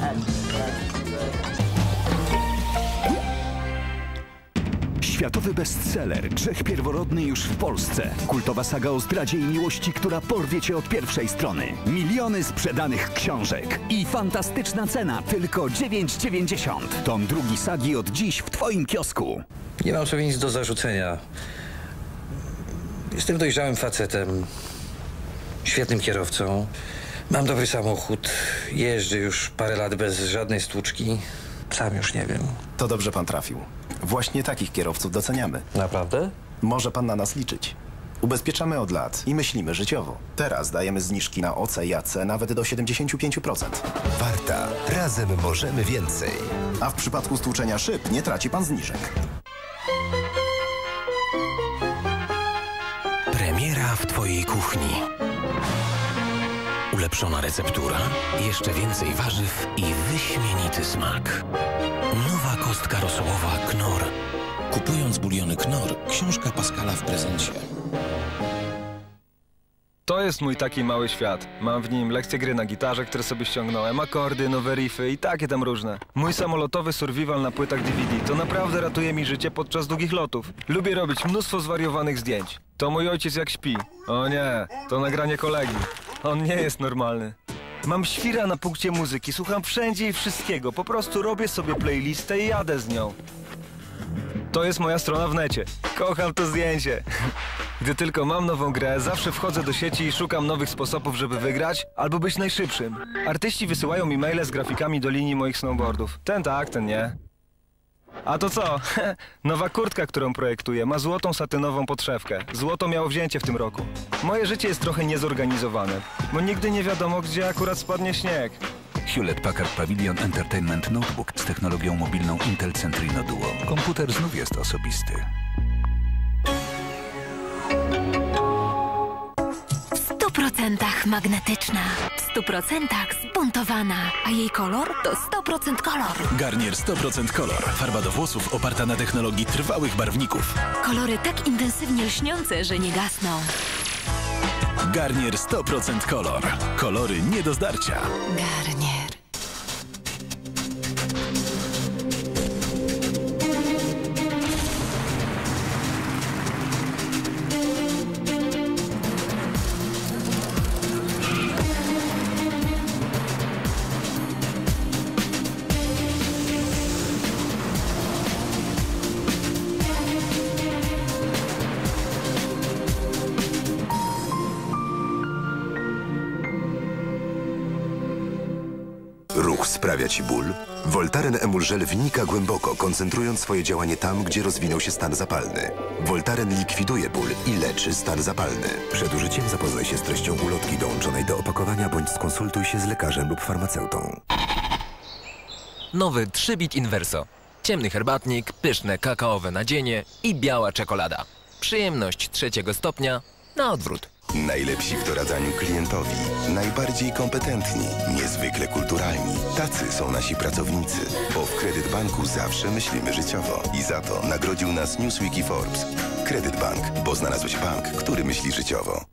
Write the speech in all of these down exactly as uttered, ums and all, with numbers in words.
Światowy bestseller, grzech pierworodny już w Polsce. Kultowa saga o zdradzie i miłości, która porwie cię od pierwszej strony. Miliony sprzedanych książek. I fantastyczna cena, tylko dziewięć dziewięćdziesiąt. Tom drugi sagi od dziś w twoim kiosku. Nie mam sobie nic do zarzucenia. Jestem dojrzałym facetem. Świetnym kierowcą. Mam dobry samochód. Jeżdżę już parę lat bez żadnej stłuczki. Sam już nie wiem. To dobrze pan trafił. Właśnie takich kierowców doceniamy. Naprawdę? Może pan na nas liczyć. Ubezpieczamy od lat i myślimy życiowo. Teraz dajemy zniżki na O C i A C nawet do siedemdziesiąt pięć procent. Warta. Razem możemy więcej. A w przypadku stłuczenia szyb nie traci pan zniżek. Premiera w twojej kuchni. Ulepszona receptura, jeszcze więcej warzyw i wyśmienity smak. Nowa kostka rosołowa Knorr. Kupując buliony Knorr, książka Pascala w prezencie. To jest mój taki mały świat. Mam w nim lekcje gry na gitarze, które sobie ściągnąłem, akordy, nowe riffy i takie tam różne. Mój samolotowy survival na płytach D V D to naprawdę ratuje mi życie podczas długich lotów. Lubię robić mnóstwo zwariowanych zdjęć. To mój ojciec jak śpi. O nie, to nagranie kolegi. On nie jest normalny. Mam świra na punkcie muzyki, słucham wszędzie i wszystkiego. Po prostu robię sobie playlistę i jadę z nią. To jest moja strona w necie. Kocham to zdjęcie. Gdy tylko mam nową grę, zawsze wchodzę do sieci i szukam nowych sposobów, żeby wygrać albo być najszybszym. Artyści wysyłają mi maile z grafikami do linii moich snowboardów. Ten tak, ten nie. A to co? Nowa kurtka, którą projektuję, ma złotą satynową podszewkę. Złoto miało wzięcie w tym roku. Moje życie jest trochę niezorganizowane, bo nigdy nie wiadomo, gdzie akurat spadnie śnieg. Hewlett Packard Pavilion Entertainment Notebook z technologią mobilną Intel Centrino Duo. Komputer znów jest osobisty. W stu procentach magnetyczna, w stu procentach zbuntowana, a jej kolor to sto procent kolor. Garnier sto procent kolor. Farba do włosów oparta na technologii trwałych barwników. Kolory tak intensywnie lśniące, że nie gasną. Garnier sto procent kolor. Kolory nie do zdarcia. Garnier. Ruch sprawia ci ból? Voltaren Emulgel wnika głęboko, koncentrując swoje działanie tam, gdzie rozwinął się stan zapalny. Voltaren likwiduje ból i leczy stan zapalny. Przed użyciem zapoznaj się z treścią ulotki dołączonej do opakowania bądź skonsultuj się z lekarzem lub farmaceutą. Nowy trzy bit Inverso. Ciemny herbatnik, pyszne kakaowe nadzienie i biała czekolada. Przyjemność trzeciego stopnia na odwrót. Najlepsi w doradzaniu klientowi, najbardziej kompetentni, niezwykle kulturalni. Tacy są nasi pracownicy, bo w Kredyt Banku zawsze myślimy życiowo i za to nagrodził nas Newsweek i Forbes. Kredyt Bank, bo znalazłeś bank, który myśli życiowo.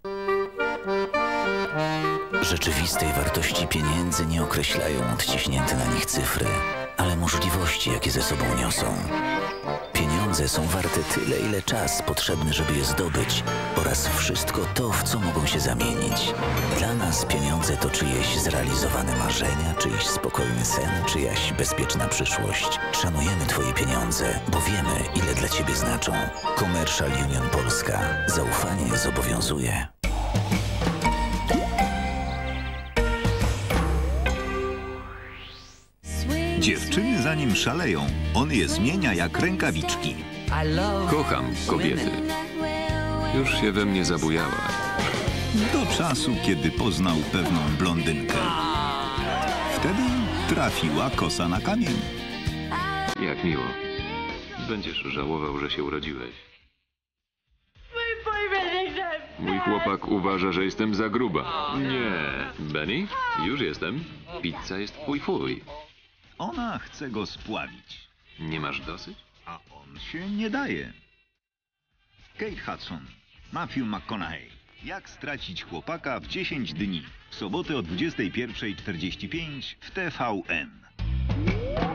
Rzeczywistej wartości pieniędzy nie określają odciśnięte na nich cyfry, ale możliwości, jakie ze sobą niosą. Pieniądze są warte tyle, ile czas potrzebny, żeby je zdobyć oraz wszystko to, w co mogą się zamienić. Dla nas pieniądze to czyjeś zrealizowane marzenia, czyjś spokojny sen, czyjaś bezpieczna przyszłość. Szanujemy Twoje pieniądze, bo wiemy, ile dla Ciebie znaczą. Commercial Union Polska. Zaufanie zobowiązuje. Dziewczyny za nim szaleją. On je zmienia jak rękawiczki. Kocham kobiety. Już się we mnie zabujała. Do czasu, kiedy poznał pewną blondynkę. Wtedy trafiła kosa na kamień. Jak miło. Będziesz żałował, że się urodziłeś. Mój chłopak uważa, że jestem za gruba. Nie. Benny? Już jestem. Pizza jest fuj fuj. Ona chce go spławić. Nie masz dosyć? A on się nie daje. Kate Hudson, Matthew McConaughey. Jak stracić chłopaka w dziesięć dni. W sobotę o dwudziestej pierwszej czterdzieści pięć w T V N.